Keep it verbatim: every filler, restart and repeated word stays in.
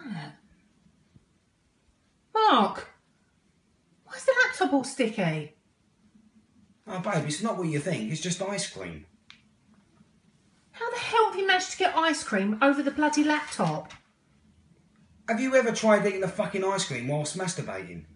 that? Mark! Why's the laptop all sticky? Oh, babe, it's not what you think. It's just ice cream. How the hell have you managed to get ice cream over the bloody laptop? Have you ever tried eating a fucking ice cream whilst masturbating?